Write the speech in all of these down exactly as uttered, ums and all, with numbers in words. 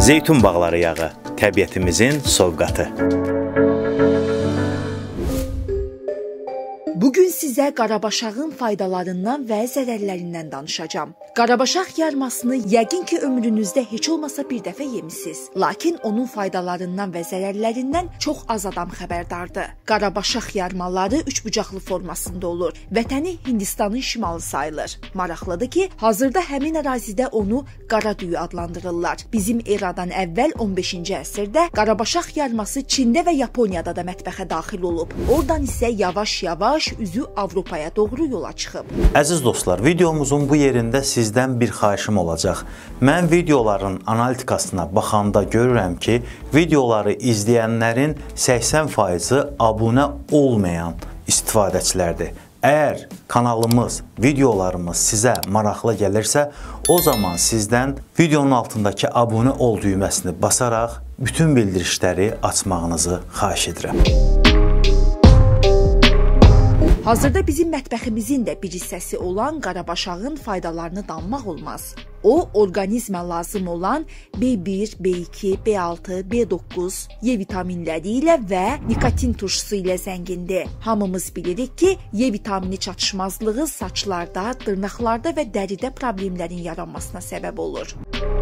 Zeytun bağları yağı, təbiətimizin sovqatı. Bugün sizə qarabaşağın faydalarından və zərərlərindən danışacağım. Qarabaşaq yarmasını yəqin ki, ömrünüzdə heç olmasa bir dəfə yemisiniz. Lakin onun faydalarından və zərərlərindən çox az adam xəbərdardır. Qarabaşaq yarmaları üçbucaqlı formasında olur. Vətəni Hindistanın şimalı sayılır. Maraqlıdır ki, hazırda həmin ərazidə onu qara düyü adlandırırlar. Bizim eradan əvvəl on beşinci əsrdə qarabaşaq yarması Çində və Yaponiyada da mətbəxə daxil olub. Oradan isə yavaş-yavaş üzü Avropaya doğru yola çıxıb. Əziz dostlar, videomuzun bu yerində sizdən bir xahişim olacaq. Mən videoların analitikasına baxanda görürəm ki, videoları izləyənlərin səksən faizi abunə olmayan istifadəçilərdir. Əgər kanalımız, videolarımız sizə maraqlı gəlirsə, o zaman sizdən videonun altındakı abunə ol düyməsini basaraq bütün bildirişləri açmağınızı xahiş edirəm. Hazırda bizim mətbəximizin də bir hissəsi olan qarabaşağın faydalarını danmaq olmaz. O, orqanizmə lazım olan B bir, B iki, B altı, B doqquz, Y vitaminləri ilə və nikotin turşusu ilə zəngindir. Hamımız bilirik ki, Y vitamini çatışmazlığı saçlarda, dırnaqlarda və dəridə problemlərin yaranmasına səbəb olur.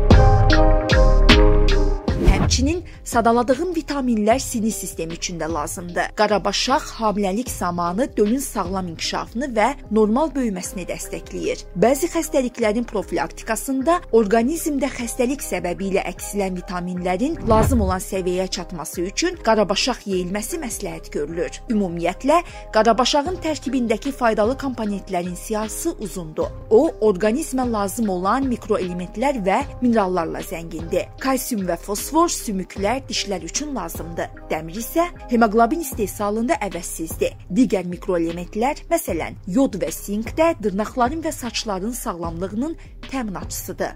Həmçinin sadaladığım vitaminlər sinir sistemi üçün də lazımdır. Qarabaşaq hamiləlik zamanı dölün sağlam inkişafını və normal böyüməsini dəstəkləyir. Bəzi xəstəliklərin profilaktikasında orqanizmdə xəstəlik səbəbi ilə əksilən vitaminlərin lazım olan səviyyəyə çatması üçün qarabaşaq yeyilməsi məsləhət görülür. Ümumiyyətlə, qarabaşağın tərkibindəki faydalı komponentlərin siyahısı uzundur. O, orqanizmə lazım olan mikroelementlər və minerallarla zəngindir. Kalsium və fosfor sümüklər, dişlər üçün lazımdır. Dəmir isə hemoqlobin istehsalında əvəzsizdir. Digər mikroelementlər, məsələn, yod və sink də dırnaqların və saçların sağlamlığının təminatçısıdır.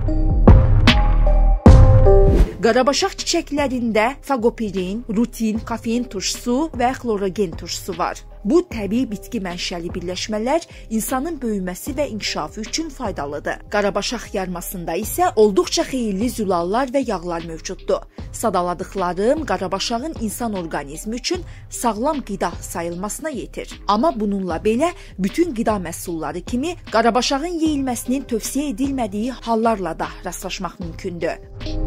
Qarabaşaq çiçəklərində fagopirin, rutin, kafein turşusu və xlorogen turşusu var. Bu, təbii bitki mənşəli birləşmələr insanın böyüməsi və inkişafı üçün faydalıdır. Qarabaşaq yarmasında isə olduqca xeyirli zülallar və yağlar mövcuddur. Sadaladıqlarım qarabaşağın insan orqanizmi üçün sağlam qida sayılmasına yetir. Amma bununla belə bütün qida məhsulları kimi qarabaşağın yeyilməsinin tövsiyə edilmədiyi hallarla da rastlaşmaq mümkündür.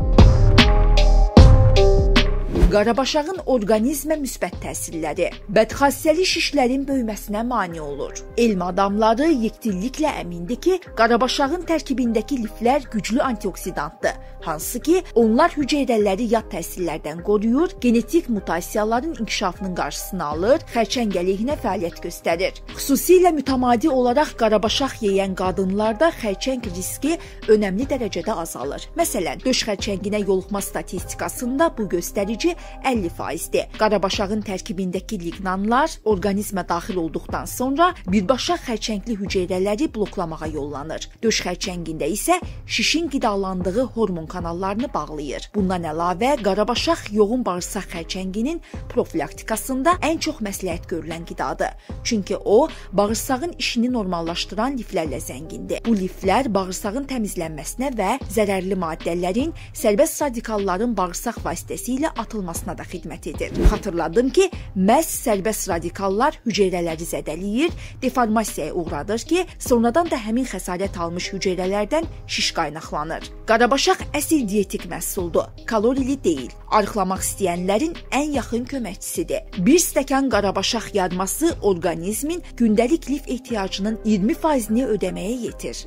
Qarabaşağın orqanizmə müsbət təsirləri. Bədxassəli şişlərin böyüməsinə mane olur. Elm adamları yekdilliklə əmindir ki, qarabaşağın tərkibindəki liflər güclü antioksidantdır. Hansı ki, onlar hüceyrələri yad təsirlərdən qoruyur, genetik mutasiyaların inkişafının qarşısını alır, xərçəng əleyhinə fəaliyyət göstərir. Xüsusilə mütəmadi olaraq qarabaşaq yeyən qadınlarda xərçəng riski önəmli dərəcədə azalır. Məsələn, döş xərçənginə yoluxma statistikasında bu göstərici əlli faizdir. Qarabaşağın tərkibindəki liqnanlar orqanizmə daxil olduqdan sonra birbaşa xərçəngli hüceyrələri bloklamağa yollanır. Döş xərçəngində isə şişin qidalandığı hormon kanallarını bağlayır. Bundan əlavə, qarabaşaq yoğun bağırsaq xərçənginin profilaktikasında ən çox məsləhət görülən qidadır. Çünki o, bağırsağın işini normallaşdıran liflərlə zəngindir. Bu liflər bağırsağın təmizlənməsinə və zərərli maddələrin, sərbəst radikalların bağırsaq vasitəsilə atılmasına da xidmət edir. Xatırladım ki, məhz sərbəst radikallar hüceyrələri zədələyir, deformasiyaya uğradır ki, sonradan da həmin xəsarət almış hüceyrələrdən şiş qaynaqlanır. Qarabaşaq əsl dietik məhsuldur, kalorili deyil. Arıqlamaq istəyənlərin ən yaxın köməkçisidir. Bir stəkan qarabaşaq yarması orqanizmin gündəlik lif ehtiyacının iyirmi faizini ödəməyə yetir.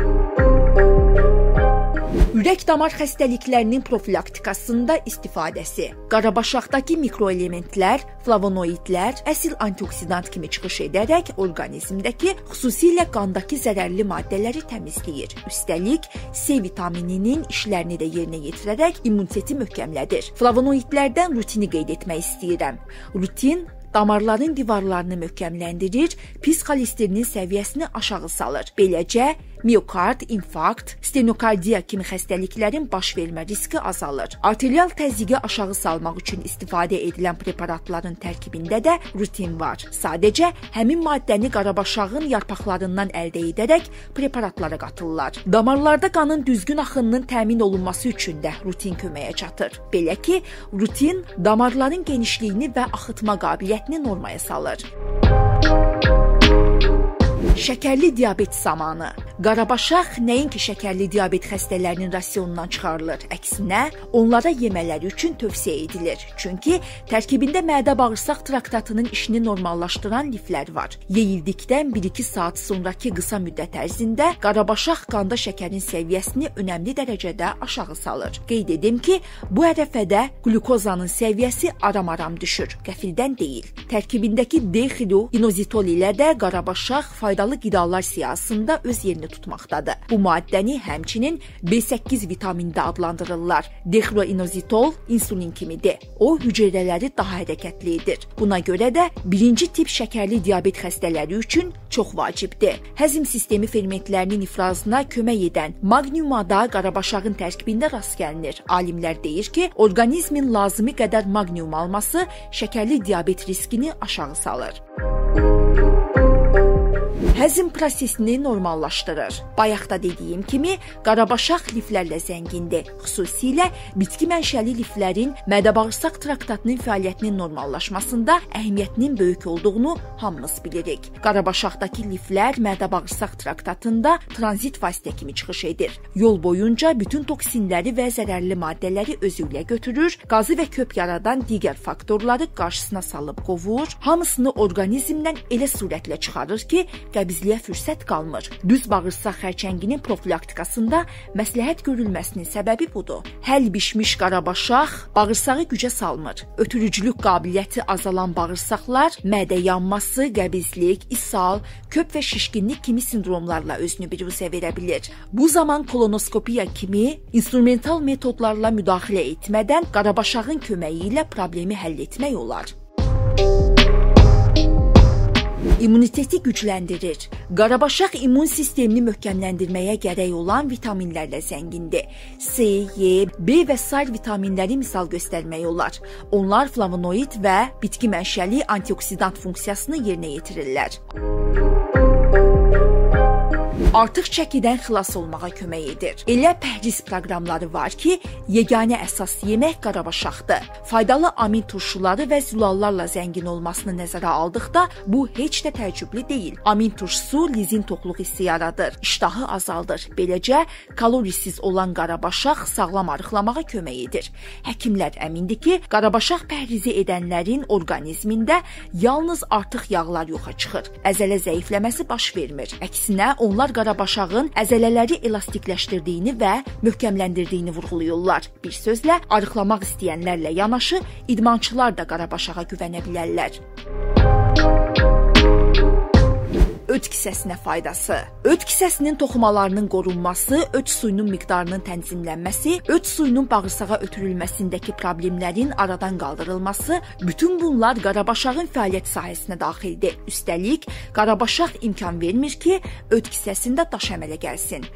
Ürək-damar xəstəliklərinin profilaktikasında istifadəsi. Qarabaşaqdakı mikroelementlər, flavonoidlər əsl antioksidant kimi çıxış edərək orqanizmdəki, xüsusilə qandakı zərərli maddələri təmizləyir. Üstəlik, C vitamininin işlərini də yerinə yetirərək immuniteti möhkəmlədir. Flavonoidlərdən rutini qeyd etmək istəyirəm. Rutin damarların divarlarını möhkəmləndirir, pis xolesterinin səviyyəsini aşağı salır. Beləcə, Miokard, infarkt, stenokardiya kimi xəstəliklərin baş vermə riski azalır. Arterial təzyiqi aşağı salmaq üçün istifadə edilən preparatların tərkibində də rutin var. Sadəcə həmin maddəni qarabaşağın yarpaqlarından əldə edərək preparatlara qatırlar. Damarlarda qanın düzgün axınının təmin olunması üçün də rutin köməyə çatır. Belə ki, rutin damarların genişliyini və axıtma qabiliyyətini normaya salır. Şəkərli diabet zamanı. Qarabaşaq nəinki şəkərli diabet xəstələrinin rasionundan çıxarılır. Əksinə, onlara yemələri üçün tövsiyə edilir. Çünki tərkibində mədə-bağırsaq traktatının işini normallaşdıran liflər var. Yeyildikdən bir iki saat sonraki qısa müddət ərzində qarabaşaq qanda şəkərin səviyyəsini önəmli dərəcədə aşağı salır. Qeyd edim ki, bu ərəfədə glukozanın səviyyəsi aram-aram düşür, qəfildən deyil. Tərkibindəki dextroinozitol ilə də qarabaşaq faydalı qidalar siyahısında öz yerini tutmaqdadır. Bu maddəni həmçinin B səkkiz vitamini də adlandırırlar. Dextroinozitol insulin kimidir. O hüceyrələri daha hərəkətli edir. Buna görə də birinci tip şəkərli diabet xəstələri üçün çox vacibdir. Həzm sistemi fermentlərinin ifrazına kömək edən magniuma da qarabaşağın tərkibində rast gəlinir. Alimlər deyir ki, orqanizmin lazımi qədər magnium alması şəkərli diabet riskini aşağı salır. Həzm prosesini normallaşdırır. Bayaqda dediyim kimi, qarabaşaq liflərlə zəngindir. Xüsusilə bitki mənşəli liflərin mədə-bağırsaq traktatının fəaliyyətinin normallaşmasında əhəmiyyətinin böyük olduğunu hamımız bilirik. Qarabaşaqdakı liflər mədə-bağırsaq traktatında tranzit vasitə kimi çıxış edir. Yol boyunca bütün toksinləri və zərərli maddələri özü ilə götürür, qazı və köp yaradan digər faktorları qarşısına salıb qovur, hamısını orqanizmdən elə surətlə çıxarır ki, qəbizliyə fürsət qalmır. Düz bağırsaq xərçənginin profilaktikasında məsləhət görülməsinin səbəbi budur. Həll bişmiş qarabaşaq bağırsağı gücə salmır. Ötürücülük qabiliyyəti azalan bağırsaqlar mədə yanması, qəbizlik, ishal, köp və şişkinlik kimi sindromlarla özünü biruzə verə bilir. Bu zaman kolonoskopiya kimi instrumental metodlarla müdaxilə etmədən qarabaşağın köməyi ilə problemi həll etmək olar. İmmuniteti gücləndirir. Qarabaşaq immun sistemini möhkəmləndirməyə gərək olan vitaminlərlə zəngindir. C, Y, B və sair vitaminləri misal göstərmək olar. Onlar flavonoid və bitki mənşəli antioksidant funksiyasını yerinə yetirirlər. Artıq çəkidən xilas olmağa kömək edir. Elə pəhriz proqramları var ki, yeganə əsas yemək qarabaşaqdır. Faydalı amin turşuları və zülallarla zəngin olmasını nəzərə aldıqda bu heç də təəccüblü deyil. Amin turşusu lizin toxluq hissi yaradır, iştahı azaldır. Beləcə, kalorisiz olan qarabaşaq sağlam arıqlamağa kömək edir. Həkimlər əmindir ki, qarabaşaq pəhrizi edənlərin orqanizmində yalnız artıq yağlar yoxa çıxır. Əzələ zəifləməsi baş vermir. Əksinə, onlar qarabaşağın əzələləri elastikləşdirdiyini və möhkəmləndirdiyini vurğulayırlar. Bir sözlə, arıqlamaq istəyənlərlə yanaşı, idmançılar da qarabaşağa güvənə bilərlər. Öd kisəsinə faydası. Öd kisəsinin toxumalarının qorunması, öd suyunun miqdarının tənzimlənməsi, öd suyunun bağırsağa ötürülməsindəki problemlərin aradan qaldırılması, bütün bunlar qarabaşağın fəaliyyət sahəsinə daxildir. Üstəlik, qarabaşaq imkan vermir ki, öd kisəsində daş əmələ gəlsin.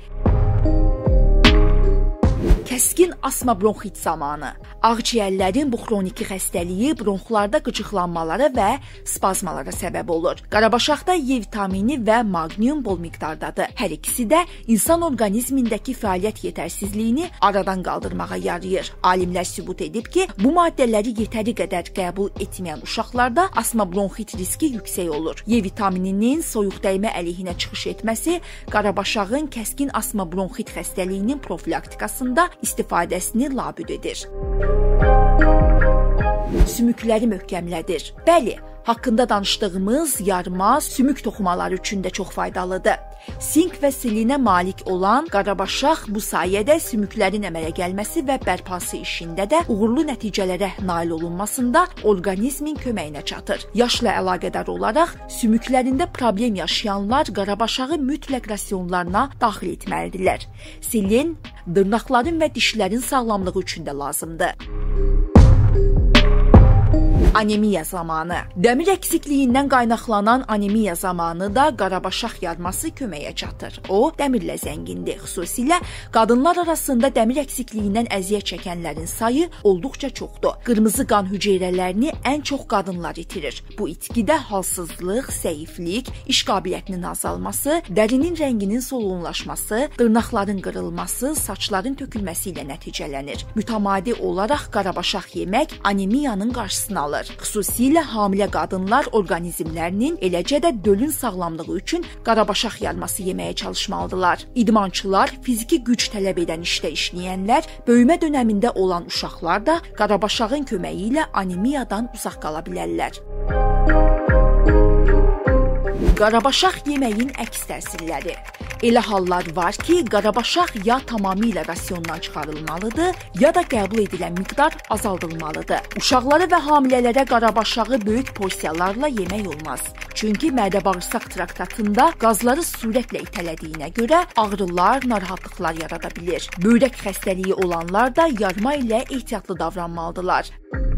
Kəskin asma bronxit zamanı. Ağciyərlərin bu xroniki xəstəliyi bronxlarda qıcıqlanmalara və spazmalara səbəb olur. Qarabaşaqda E vitamini və magnium bol miqdardadır. Hər ikisi də insan orqanizmindəki fəaliyyət yetərsizliyini aradan qaldırmağa yarayır. Alimlər sübut edib ki, bu maddələri yetəri qədər qəbul etməyən uşaqlarda asma bronxit riski yüksək olur. E vitamininin soyuq dəymə əleyhinə çıxış etməsi qarabaşağın kəskin asma bronxit xəstəliyinin profilaktikasında istifadəsini labüd edir. Sümükləri möhkəmlədir. Bəli, haqqında danışdığımız yarma, sümük toxumaları üçün də çox faydalıdır. Sink və selinə malik olan qarabaşaq bu sayədə sümüklərin əmələ gəlməsi və bərpası işində də uğurlu nəticələrə nail olunmasında orqanizmin köməyinə çatır. Yaşla əlaqədar olaraq sümüklərində problem yaşayanlar qarabaşağı mütləq rasionlarına daxil etməlidirlər. Selen dırnaqların və dişlərin sağlamlığı üçün də lazımdır. Anemiya zamanı. Dəmir əksikliyindən qaynaqlanan anemiya zamanı da qarabaşaq yarması köməyə çatır. O, dəmirlə zəngindir. Xüsusilə qadınlar arasında dəmir əksikliyindən əziyyət çəkənlərin sayı olduqca çoxdur. Qırmızı qan hüceyrələrini ən çox qadınlar itirir. Bu itkidə halsızlıq, zəiflik, iş qabiliyyətinin azalması, dərinin rənginin solğunlaşması, dırnaqların qırılması, saçların tökülməsi ilə nəticələnir. Mütəmadi olaraq qarabaşaq yemək anemiyanın qarşısını alır. Xüsusilə hamilə qadınlar orqanizmlərinin, eləcə də dölün sağlamlığı üçün qarabaşaq yarması yeməyə çalışmalıdırlar. İdmançılar, fiziki güc tələb edən işdə işləyənlər, böyümə dönəmində olan uşaqlar da qarabaşağın köməyi ilə anemiyadan uzaq qala bilərlər. Qarabaşaq yeməyin əks təsirləri. Elə hallar var ki, qarabaşaq ya tamamilə rasiondan çıxarılmalıdır, ya da qəbul edilən miqdar azaldılmalıdır. Uşaqlara və hamilələrə qarabaşağı böyük porsiyalarla yemək olmaz. Çünki mədə-bağırsaq traktatında qazları sürətlə itələdiyinə görə ağrılar, narahatlıqlar yarada bilir. Böyrək xəstəliyi olanlar da yarma ilə ehtiyatlı davranmalıdırlar.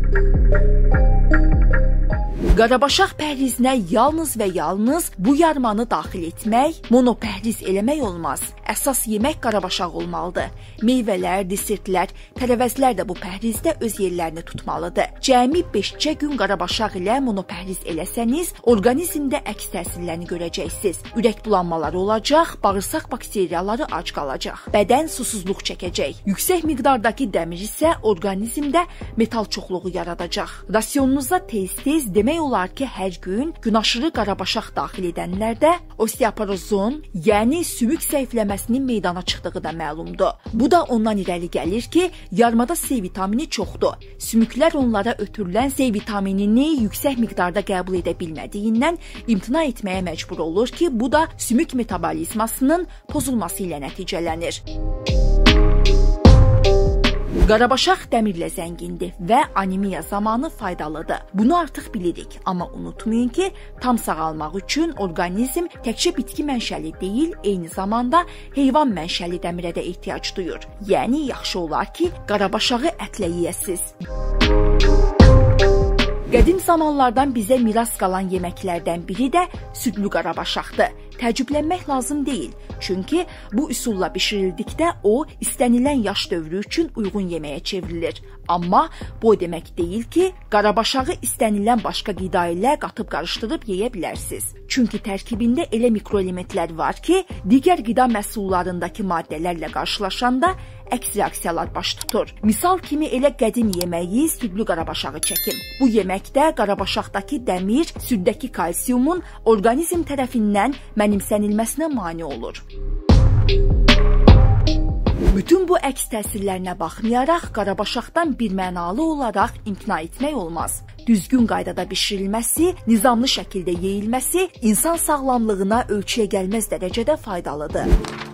Qarabaşaq pəhrizinə yalnız və yalnız bu yarmanı daxil etmək, monopəhriz eləmək olmaz. Əsas yemək qarabaşaq olmalıdır. Meyvələr, desertlər, tərəvəzlər də bu pəhrizdə öz yerlərini tutmalıdır. Cəmi beş-cə gün qarabaşaq ilə monopəhriz eləsəniz, orqanizmdə əks təsirlərini görəcəksiniz. Ürək bulanmaları olacaq, bağırsaq bakteriyaları ac qalacaq. Bədən susuzluq çəkəcək. Yüksək miqdardakı dəmir isə orqanizmdə metal çoxluğu yaradacaq. Rasionunuza tez-tez demək olar ki, hər gün günaşırı qarabaşaq daxil edənlərdə osteoporozun, yəni sümük zəifləməsinin meydana çıxdığı da məlumdur. Bu da ondan irəli gəlir ki, yarmada C vitamini çoxdur. Sümüklər onlara ötürülən C vitaminini yüksək miqdarda qəbul edə bilmədiyindən imtina etməyə məcbur olur ki, bu da sümük metabolizmasının pozulması ilə nəticələnir. Qarabaşaq dəmirlə zəngindir və anemiya zamanı faydalıdır. Bunu artıq bilirik, amma unutmayın ki, tam sağalmaq üçün orqanizm təkcə bitki mənşəli deyil, eyni zamanda heyvan mənşəli dəmirə də ehtiyac duyur. Yəni, yaxşı olar ki, qarabaşağı ətlə yeyəsiz. Qədim zamanlardan bizə miras qalan yeməklərdən biri də südlü qarabaşaqdır. Təəccüblənmək lazım deyil, çünki bu üsulla bişirildikdə o, istənilən yaş dövrü üçün uyğun yeməyə çevrilir. Amma bu o demək deyil ki, qarabaşağı istənilən başqa qida ilə qatıb qarışdırıb yeyə bilərsiniz. Çünki tərkibində elə mikroelementlər var ki, digər qida məhsullarındakı maddələrlə qarşılaşanda əks reaksiyalar baş tutur. Misal kimi elə qədim yeməyi südlü qarabaşağı çəkim. Bu yeməkdə qarabaşaqdakı dəmir, süddəki kalsiumun orqanizm tərəfindən mənimsənilməsinə mane olur. Bütün bu əks təsirlərinə baxmayaraq, qarabaşaqdan birmənalı olaraq imtina etmək olmaz. Düzgün qaydada bişirilməsi, nizamlı şəkildə yeyilməsi insan sağlamlığına ölçüyə gəlməz dərəcədə faydalıdır.